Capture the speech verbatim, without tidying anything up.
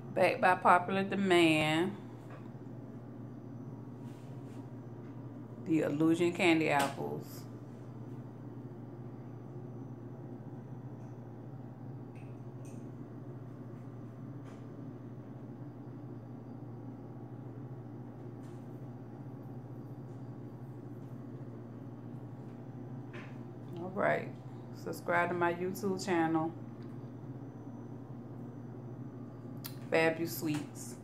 Back by popular demand, the Illusion Candy Apples. All right, subscribe to my YouTube channel, Fabu Sweets.